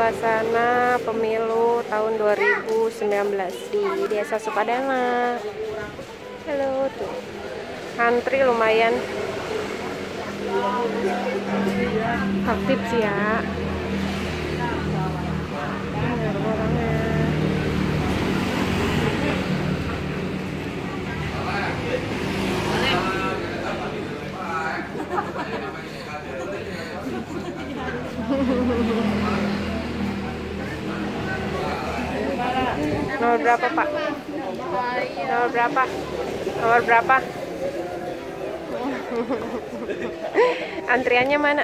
suasana pemilu tahun 2019 di Desa Sukadana. Halo tuh, antri lumayan aktif sih ya. Orang-orangnya. Nomor berapa, Pak? Nomor berapa? Nomor berapa? Antriannya mana?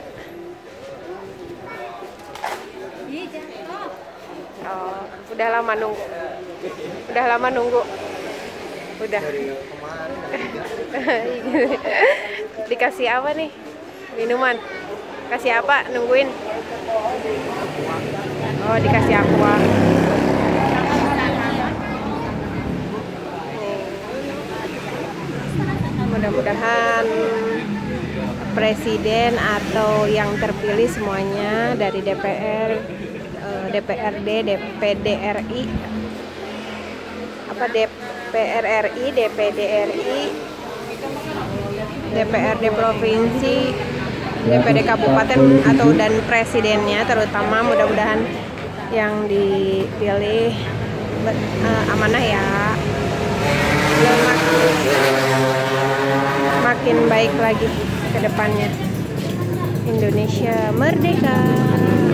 Oh, udah lama nunggu. Udah lama nunggu. Udah. Dikasih apa nih? Minuman. Kasih apa? Nungguin. Oh, dikasih aqua. Mudah-mudahan presiden atau yang terpilih semuanya dari DPR, DPRD, DPD RI, DPR RI, DPD RI, DPRD provinsi, DPD kabupaten atau dan presidennya terutama, mudah-mudahan yang dipilih amanah ya, makin baik lagi ke depannya. Indonesia merdeka.